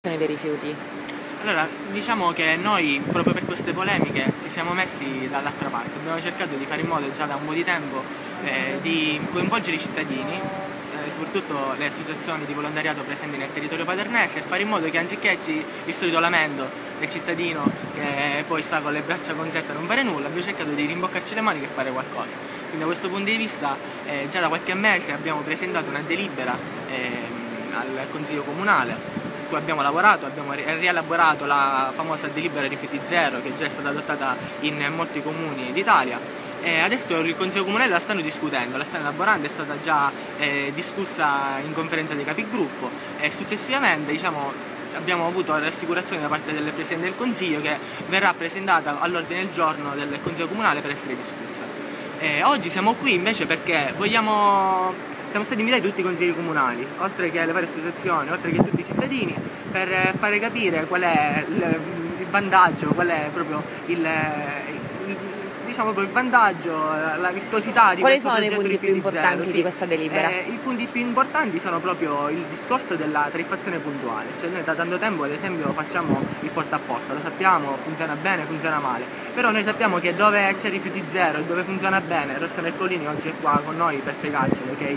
dei rifiuti? Allora, diciamo che noi proprio per queste polemiche ci siamo messi dall'altra parte, abbiamo cercato di fare in modo già da un po' di tempo di coinvolgere i cittadini, soprattutto le associazioni di volontariato presenti nel territorio padernese, e fare in modo che anziché il solito lamento del cittadino che poi sta con le braccia conserte a non fare nulla, abbiamo cercato di rimboccarci le maniche e fare qualcosa. Quindi da questo punto di vista già da qualche mese abbiamo presentato una delibera al Consiglio Comunale su cui abbiamo lavorato, abbiamo rielaborato la famosa delibera rifiuti zero che già è stata adottata in molti comuni d'Italia. Adesso il Consiglio Comunale la stanno discutendo, la stanno elaborando, è stata già discussa in conferenza dei capigruppo e successivamente abbiamo avuto la rassicurazione da parte del Presidente del Consiglio che verrà presentata all'ordine del giorno del Consiglio Comunale per essere discussa. Oggi siamo qui invece perché siamo stati invitati tutti i consiglieri comunali, oltre che alle varie associazioni, oltre che tutti i cittadini, per fare capire qual è il vantaggio, qual è proprio il vantaggio, la virtuosità di Quali questo sono i progetto punti più importanti di questa delibera? I punti più importanti sono proprio il discorso della tariffazione puntuale, cioè noi da tanto tempo ad esempio facciamo il porta a porta, lo sappiamo, funziona bene, funziona male, però noi sappiamo che dove c'è rifiuti zero e dove funziona bene, Rossano Ercolini oggi è qua con noi per spiegarcelo, che è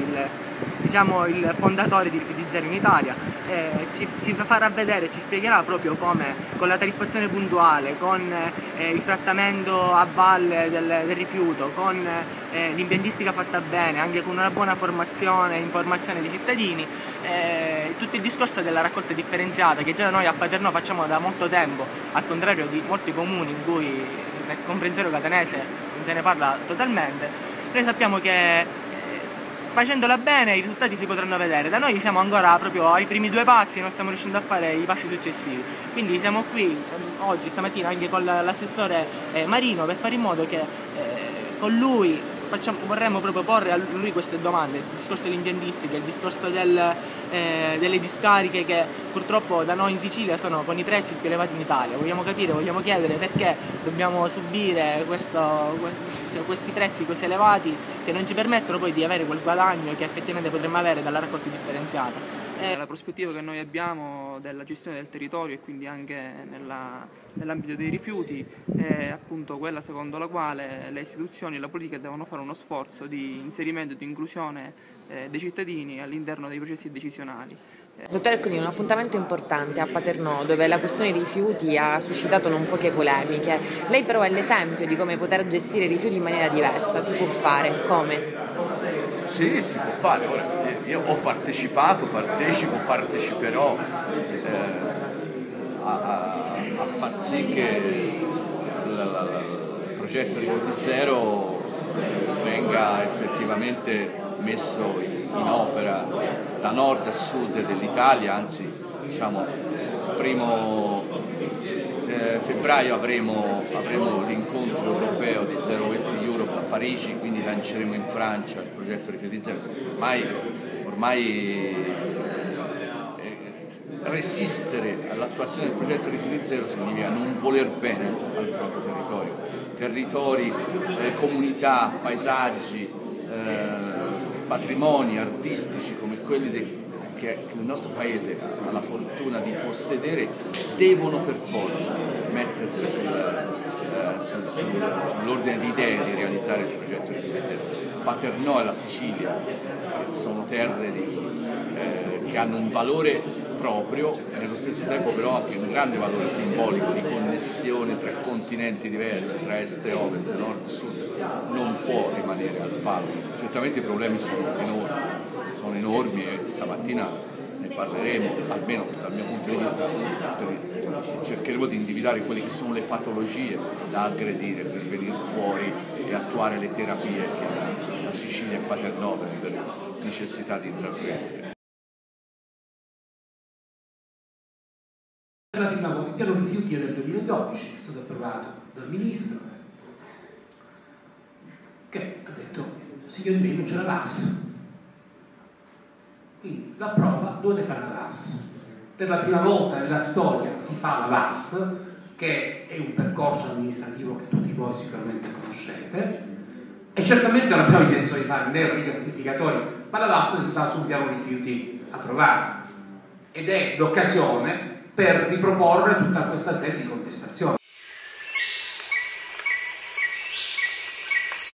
il fondatore di Rifiuti Zero in Italia, ci farà vedere, ci spiegherà proprio come con la tariffazione puntuale, con il trattamento a valle del rifiuto, con l'impiantistica fatta bene, anche con una buona formazione e informazione dei cittadini, tutto il discorso della raccolta differenziata che già noi a Paternò facciamo da molto tempo, al contrario di molti comuni in cui nel comprensorio catanese non se ne parla totalmente. Noi sappiamo che facendola bene i risultati si potranno vedere. Da noi siamo ancora proprio ai primi due passi, non stiamo riuscendo a fare i passi successivi. Quindi siamo qui oggi, stamattina, anche con l'assessore Marino, per fare in modo che con lui vorremmo proprio porre a lui queste domande, il discorso dell'impiantistica, il discorso delle discariche che purtroppo da noi in Sicilia sono con i prezzi più elevati in Italia. Vogliamo capire, vogliamo chiedere perché dobbiamo subire questi prezzi così elevati che non ci permettono poi di avere quel guadagno che effettivamente potremmo avere dalla raccolta differenziata. La prospettiva che noi abbiamo della gestione del territorio e quindi anche nell'ambito dei rifiuti è appunto quella secondo la quale le istituzioni e la politica devono fare uno sforzo di inserimento e di inclusione dei cittadini all'interno dei processi decisionali. Dottor Ercolini, un appuntamento importante a Paternò dove la questione dei rifiuti ha suscitato non poche polemiche. Lei però è l'esempio di come poter gestire i rifiuti in maniera diversa, si può fare, come? Sì, si può fare. Ora, io ho parteciperò a far sì che il progetto Rifiuti Zero venga effettivamente messo in opera da nord a sud dell'Italia, anzi diciamo primo febbraio avremo l'incontro europeo di Zero Waste Europe a Parigi, quindi lanceremo in Francia il progetto Rifiuti Zero. Ormai resistere all'attuazione del progetto Rifiuti Zero significa non voler bene al proprio territori, comunità, paesaggi, patrimoni artistici come quelli che il nostro paese ha la fortuna di possedere, devono per forza mettersi sull'ordine di idee di realizzare il progetto di Rifiuti Zero. Paternò e la Sicilia, che sono terre che hanno un valore proprio e nello stesso tempo però anche un grande valore simbolico di connessione tra continenti diversi, tra est e ovest, nord e sud, non può rimanere al palo. Certamente i problemi sono enormi e stamattina ne parleremo, almeno dal mio punto di vista, cercheremo di individuare quelle che sono le patologie da aggredire per venire fuori e attuare le terapie che la Sicilia e Paternò per necessità di intraprendere. Per la prima volta il piano rifiuti è del 2012, è stato approvato dal ministro che ha detto signori miei non c'è la VAS, quindi la prova dovete fare la VAS. Per la prima volta nella storia si fa la VAS, che è un percorso amministrativo che tutti voi sicuramente conoscete e certamente non abbiamo intenzione di fare né rigassificatori, ma la VAS si fa su un piano rifiuti approvato ed è l'occasione per riproporre tutta questa serie di contestazioni.